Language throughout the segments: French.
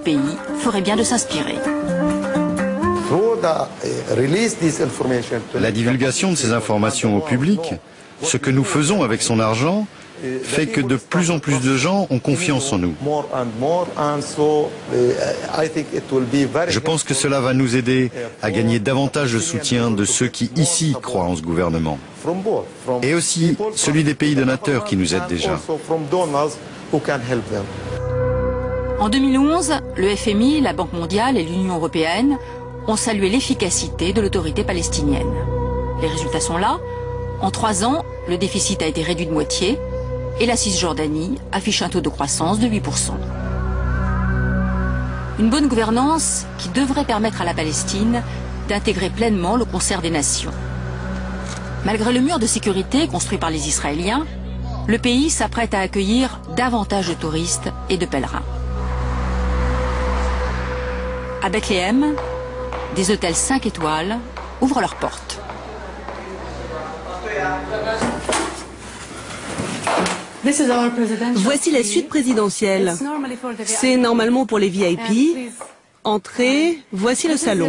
pays ferait bien de s'inspirer. La divulgation de ces informations au public, ce que nous faisons avec son argent, fait que de plus en plus de gens ont confiance en nous. Je pense que cela va nous aider à gagner davantage de soutien de ceux qui ici croient en ce gouvernement. Et aussi celui des pays donateurs qui nous aident déjà. En 2011, le FMI, la Banque mondiale et l'Union européenne ont salué l'efficacité de l'autorité palestinienne. Les résultats sont là. En 3 ans, le déficit a été réduit de moitié et la Cisjordanie affiche un taux de croissance de 8%. Une bonne gouvernance qui devrait permettre à la Palestine d'intégrer pleinement le concert des nations. Malgré le mur de sécurité construit par les Israéliens, le pays s'apprête à accueillir davantage de touristes et de pèlerins. À Bethléem, des hôtels 5 étoiles ouvrent leurs portes. Voici la suite présidentielle. C'est normalement pour les VIP. Entrée, voici le salon.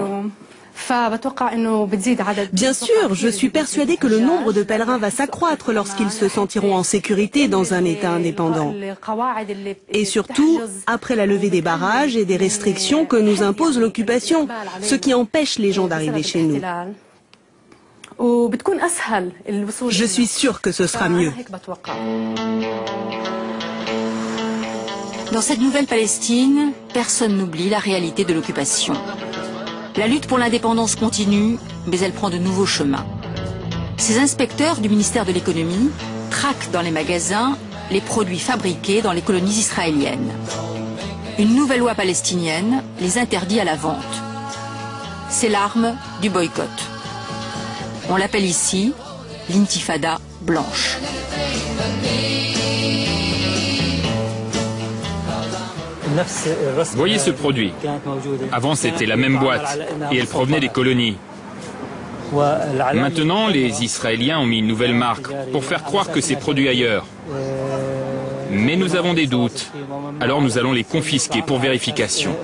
Bien sûr, je suis persuadée que le nombre de pèlerins va s'accroître lorsqu'ils se sentiront en sécurité dans un État indépendant. Et surtout, après la levée des barrages et des restrictions que nous impose l'occupation, ce qui empêche les gens d'arriver chez nous. Je suis sûre que ce sera mieux. Dans cette nouvelle Palestine, personne n'oublie la réalité de l'occupation. La lutte pour l'indépendance continue, mais elle prend de nouveaux chemins. Ces inspecteurs du ministère de l'économie traquent dans les magasins les produits fabriqués dans les colonies israéliennes. Une nouvelle loi palestinienne les interdit à la vente. C'est l'arme du boycott. On l'appelle ici l'intifada blanche. Voyez ce produit. Avant, c'était la même boîte et elle provenait des colonies. Maintenant, les Israéliens ont mis une nouvelle marque pour faire croire que c'est produit ailleurs. Mais nous avons des doutes. Alors nous allons les confisquer pour vérification.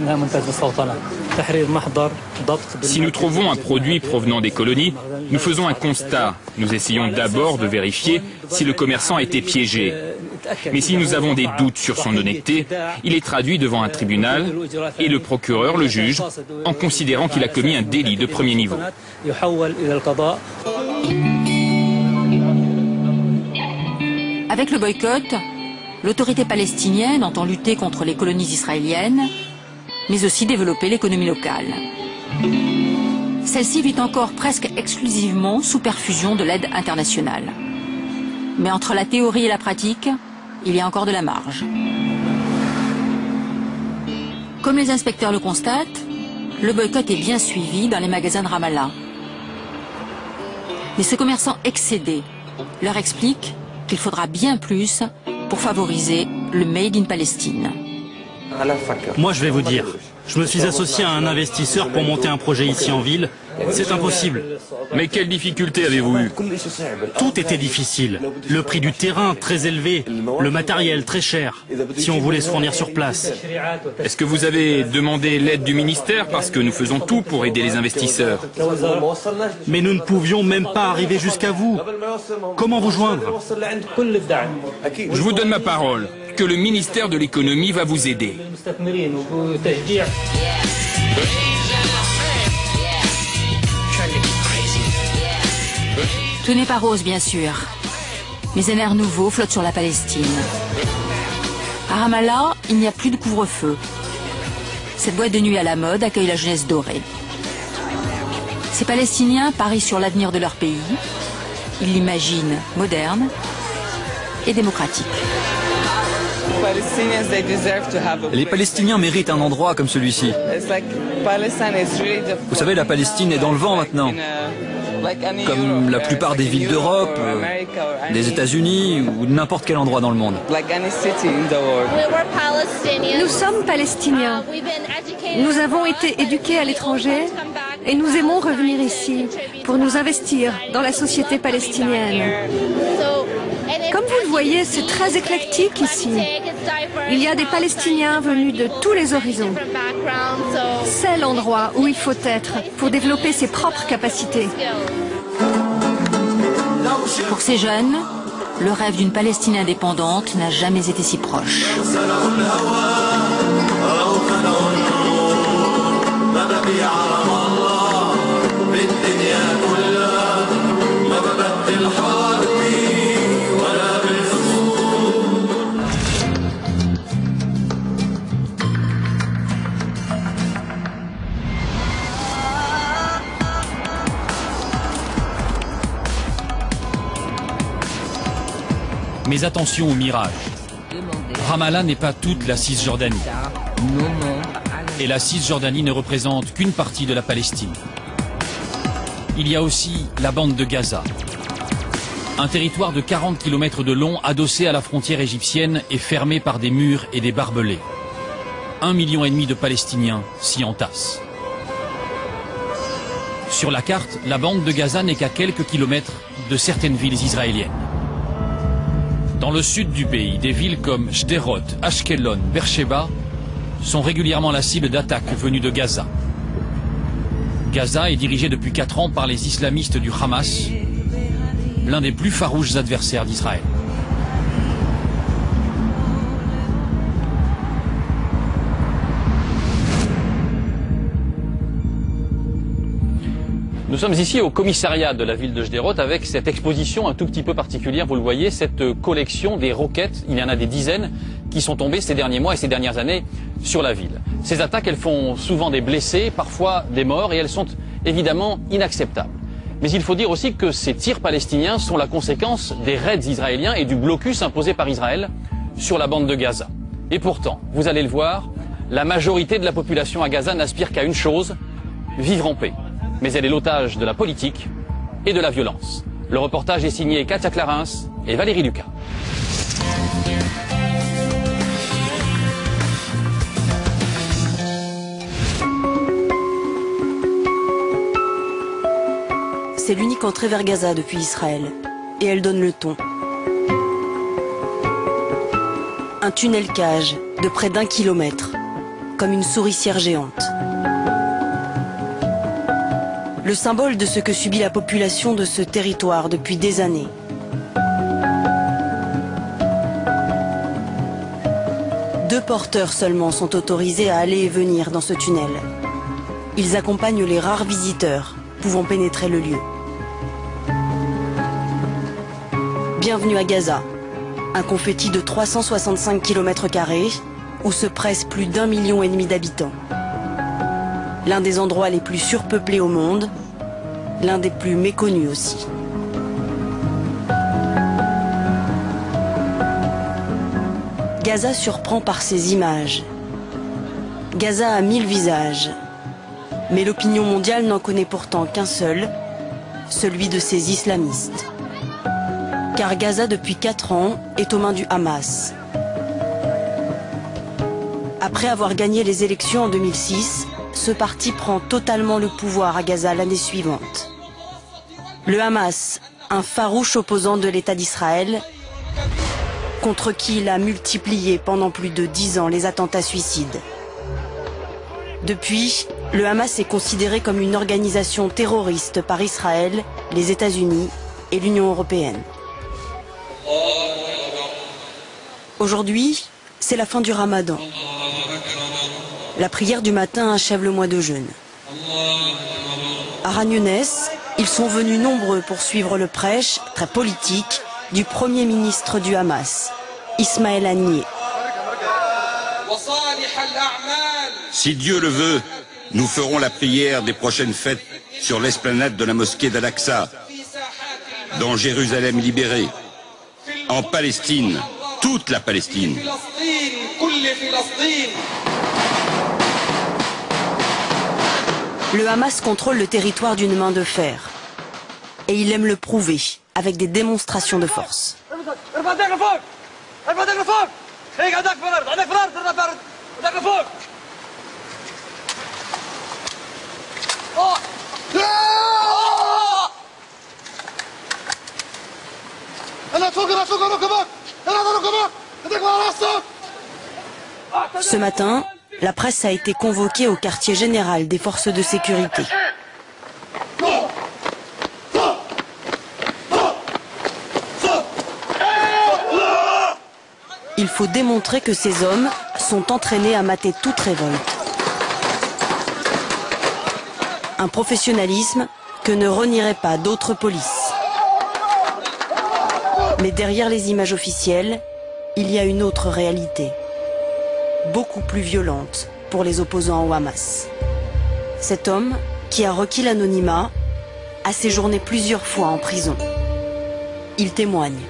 Si nous trouvons un produit provenant des colonies, nous faisons un constat. Nous essayons d'abord de vérifier si le commerçant a été piégé. Mais si nous avons des doutes sur son honnêteté, il est traduit devant un tribunal et le procureur le juge en considérant qu'il a commis un délit de premier niveau. Avec le boycott, l'autorité palestinienne entend lutter contre les colonies israéliennes, mais aussi développer l'économie locale. Celle-ci vit encore presque exclusivement sous perfusion de l'aide internationale. Mais entre la théorie et la pratique, il y a encore de la marge. Comme les inspecteurs le constatent, le boycott est bien suivi dans les magasins de Ramallah. Mais ce commerçant excédé leur explique qu'il faudra bien plus pour favoriser le Made in Palestine. Moi, je vais vous dire, je me suis associé à un investisseur pour monter un projet ici en ville. C'est impossible. Mais quelles difficultés avez-vous eues? Tout était difficile. Le prix du terrain très élevé, le matériel très cher, si on voulait se fournir sur place. Est-ce que vous avez demandé l'aide du ministère parce que nous faisons tout pour aider les investisseurs? Mais nous ne pouvions même pas arriver jusqu'à vous. Comment vous joindre? Je vous donne ma parole que le ministère de l'économie va vous aider. Tout n'est pas rose, bien sûr, mais un air nouveau flotte sur la Palestine. À Ramallah, il n'y a plus de couvre-feu. Cette boîte de nuit à la mode accueille la jeunesse dorée. Ces Palestiniens parient sur l'avenir de leur pays. Ils l'imaginent moderne et démocratique. Les Palestiniens méritent un endroit comme celui-ci. Vous savez, la Palestine est dans le vent maintenant. Comme la plupart des villes d'Europe, des États-Unis ou de n'importe quel endroit dans le monde. Nous sommes palestiniens. Nous avons été éduqués à l'étranger et nous aimons revenir ici pour nous investir dans la société palestinienne. Comme vous le voyez, c'est très éclectique ici. Il y a des Palestiniens venus de tous les horizons. C'est l'endroit où il faut être pour développer ses propres capacités. Pour ces jeunes, le rêve d'une Palestine indépendante n'a jamais été si proche. Mais attention au mirage. Ramallah n'est pas toute la Cisjordanie. Et la Cisjordanie ne représente qu'une partie de la Palestine. Il y a aussi la bande de Gaza. Un territoire de 40 km de long adossé à la frontière égyptienne et fermé par des murs et des barbelés. 1,5 million de Palestiniens s'y entassent. Sur la carte, la bande de Gaza n'est qu'à quelques kilomètres de certaines villes israéliennes. Dans le sud du pays, des villes comme Sderot, Ashkelon, Beersheba sont régulièrement la cible d'attaques venues de Gaza. Gaza est dirigée depuis 4 ans par les islamistes du Hamas, l'un des plus farouches adversaires d'Israël. Nous sommes ici au commissariat de la ville de Sderot avec cette exposition un tout petit peu particulière, vous le voyez, cette collection des roquettes, il y en a des dizaines qui sont tombées ces derniers mois et ces dernières années sur la ville. Ces attaques, elles font souvent des blessés, parfois des morts et elles sont évidemment inacceptables. Mais il faut dire aussi que ces tirs palestiniens sont la conséquence des raids israéliens et du blocus imposé par Israël sur la bande de Gaza. Et pourtant, vous allez le voir, la majorité de la population à Gaza n'aspire qu'à une chose, vivre en paix. Mais elle est l'otage de la politique et de la violence. Le reportage est signé Katia Clarins et Valérie Lucas. C'est l'unique entrée vers Gaza depuis Israël. Et elle donne le ton. Un tunnel cage de près d'1 kilomètre, comme une souricière géante. Le symbole de ce que subit la population de ce territoire depuis des années. Deux porteurs seulement sont autorisés à aller et venir dans ce tunnel. Ils accompagnent les rares visiteurs pouvant pénétrer le lieu. Bienvenue à Gaza, un confetti de 365 km² où se pressent plus d'1,5 million d'habitants. L'un des endroits les plus surpeuplés au monde, l'un des plus méconnus aussi. Gaza surprend par ses images. Gaza a 1000 visages. Mais l'opinion mondiale n'en connaît pourtant qu'un seul, celui de ses islamistes. Car Gaza, depuis 4 ans, est aux mains du Hamas. Après avoir gagné les élections en 2006, ce parti prend totalement le pouvoir à Gaza l'année suivante. Le Hamas, un farouche opposant de l'État d'Israël, contre qui il a multiplié pendant plus de 10 ans les attentats suicides. Depuis, le Hamas est considéré comme une organisation terroriste par Israël, les États-Unis et l'Union européenne. Aujourd'hui, c'est la fin du Ramadan. La prière du matin achève le mois de jeûne. À Khan Younes, ils sont venus nombreux pour suivre le prêche, très politique, du Premier ministre du Hamas, Ismaël Haniyeh. Si Dieu le veut, nous ferons la prière des prochaines fêtes sur l'esplanade de la mosquée d'Al-Aqsa, dans Jérusalem libérée, en Palestine, toute la Palestine. Le Hamas contrôle le territoire d'une main de fer. Et il aime le prouver avec des démonstrations de force. Ce matin, la presse a été convoquée au quartier général des forces de sécurité. Il faut démontrer que ces hommes sont entraînés à mater toute révolte. Un professionnalisme que ne renieraient pas d'autres polices. Mais derrière les images officielles, il y a une autre réalité, beaucoup plus violente pour les opposants au Hamas. Cet homme, qui a requis l'anonymat, a séjourné plusieurs fois en prison. Il témoigne.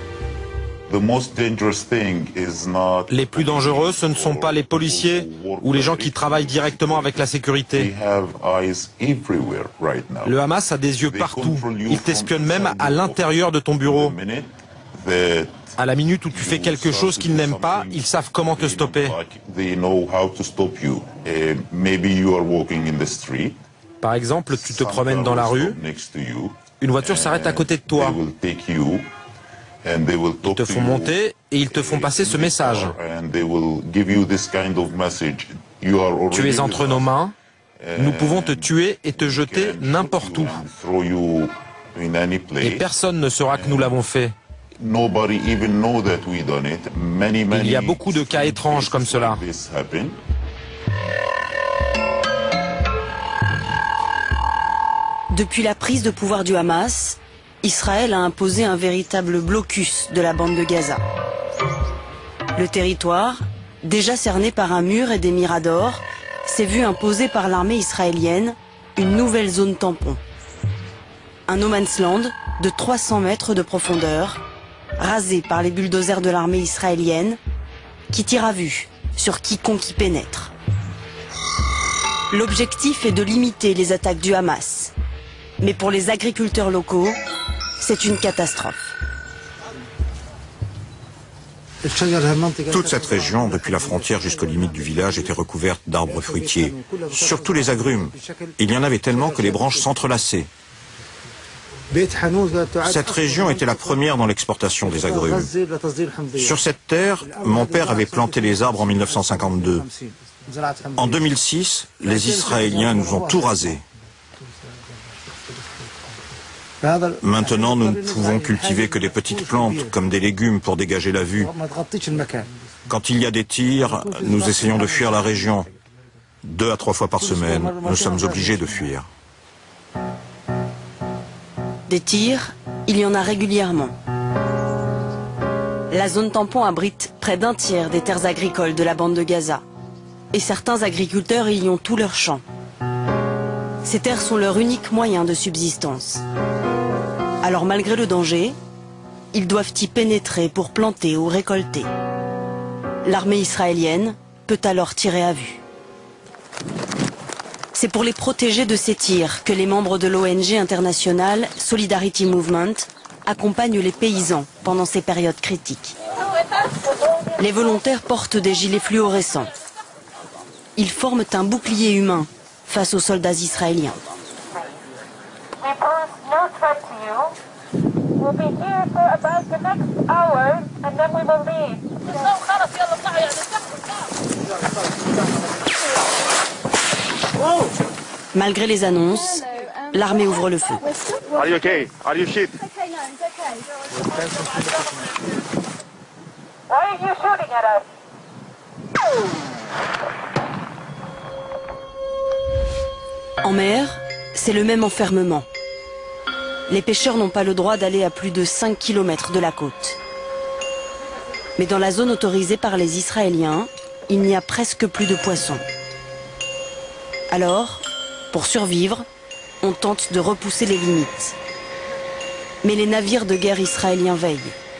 Les plus dangereux, ce ne sont pas les policiers ou les gens qui travaillent directement avec la sécurité. Le Hamas a des yeux partout. Il t'espionne même à l'intérieur de ton bureau. À la minute où tu fais quelque chose qu'ils n'aiment pas, ils savent comment te stopper. Par exemple, tu te promènes dans la rue, une voiture s'arrête à côté de toi. Ils te font monter et ils te font passer ce message. Tu es entre nos mains, nous pouvons te tuer et te jeter n'importe où. Et personne ne saura que nous l'avons fait. Il y a beaucoup de cas étranges comme cela. Depuis la prise de pouvoir du Hamas, Israël a imposé un véritable blocus de la bande de Gaza. Le territoire, déjà cerné par un mur et des miradors, s'est vu imposer par l'armée israélienne une nouvelle zone tampon. Un no man's land de 300 mètres de profondeur, rasé par les bulldozers de l'armée israélienne, qui tire à vue sur quiconque y pénètre. L'objectif est de limiter les attaques du Hamas. Mais pour les agriculteurs locaux, c'est une catastrophe. Toute cette région, depuis la frontière jusqu'aux limites du village, était recouverte d'arbres fruitiers, surtout les agrumes. Il y en avait tellement que les branches s'entrelaçaient. Cette région était la première dans l'exportation des agrumes. Sur cette terre, mon père avait planté les arbres en 1952. En 2006, les Israéliens nous ont tout rasé. Maintenant, nous ne pouvons cultiver que des petites plantes, comme des légumes, pour dégager la vue. Quand il y a des tirs, nous essayons de fuir la région. 2 à 3 fois par semaine, nous sommes obligés de fuir. Des tirs, il y en a régulièrement. La zone tampon abrite près d'un tiers des terres agricoles de la bande de Gaza. Et certains agriculteurs y ont tous leurs champs. Ces terres sont leur unique moyen de subsistance. Alors malgré le danger, ils doivent y pénétrer pour planter ou récolter. L'armée israélienne peut alors tirer à vue. C'est pour les protéger de ces tirs que les membres de l'ONG internationale Solidarity Movement accompagnent les paysans pendant ces périodes critiques. Les volontaires portent des gilets fluorescents. Ils forment un bouclier humain face aux soldats israéliens. Malgré les annonces, l'armée ouvre le feu. En mer, c'est le même enfermement. Les pêcheurs n'ont pas le droit d'aller à plus de 5 km de la côte. Mais dans la zone autorisée par les Israéliens, il n'y a presque plus de poissons. Alors, pour survivre, on tente de repousser les limites. Mais les navires de guerre israéliens veillent.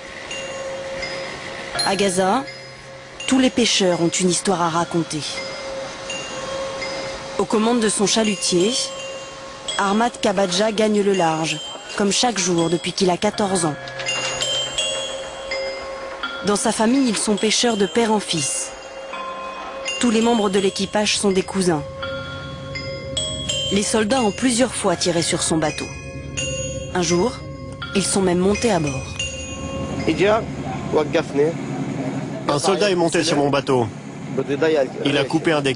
À Gaza, tous les pêcheurs ont une histoire à raconter. Aux commandes de son chalutier, Ahmad Kabadja gagne le large, comme chaque jour depuis qu'il a 14 ans. Dans sa famille, ils sont pêcheurs de père en fils. Tous les membres de l'équipage sont des cousins. Les soldats ont plusieurs fois tiré sur son bateau. Un jour, ils sont même montés à bord. Un soldat est monté sur mon bateau. Il a coupé un des